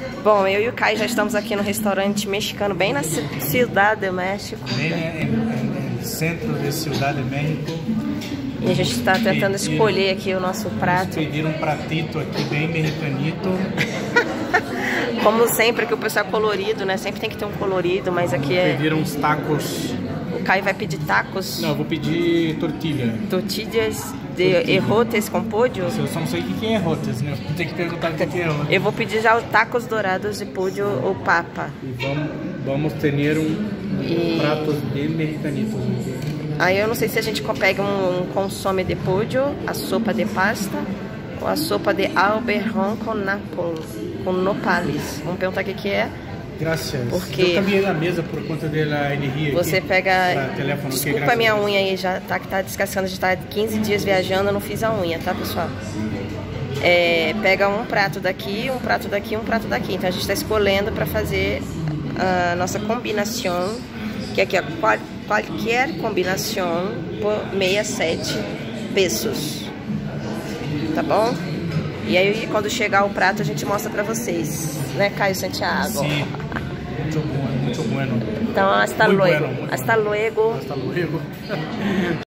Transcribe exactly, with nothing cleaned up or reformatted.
Bom, eu e o Caio já estamos aqui no restaurante mexicano, bem na Ciudad de México. Bem no centro de Ciudad de México. E a gente está tentando escolher aqui o nosso prato. Pediram um pratito aqui bem mexicanito. Como sempre, que o pessoal é colorido, né? Sempre tem que ter um colorido, mas aqui é... Pediram uns tacos. O Caio vai pedir tacos. Não, eu vou pedir tortilha. Tortilhas de errotes com pollo. Eu só não sei o que é errotes, né? Tem que perguntar o que é errotes. Eu vou pedir já os tacos dourados de pollo ou papa. E vamos, vamos ter um e... pratos bem mexicanitos. Aí eu não sei se a gente pega um, um consome de pollo, a sopa de pasta ou a sopa de alberrón com napol, com nopales. Vamos perguntar o que que é. Graças. Porque eu cambiei na mesa por conta da energia. Você aqui, pega... telefone, Desculpa a minha unha aí, já tá, que tá descascando, a gente tá quinze dias viajando, eu não fiz a unha, tá, pessoal? É, pega um prato daqui, um prato daqui, um prato daqui. Então a gente tá escolhendo para fazer a nossa combinação, que aqui é qual, qualquer combinação por sessenta e sete pesos. Tá bom? E aí, quando chegar o prato, a gente mostra pra vocês. Né, Caio Santiago? Sim. Muito bom, muito bueno. Então, hasta Muy luego. bueno, hasta bueno. luego. Hasta luego.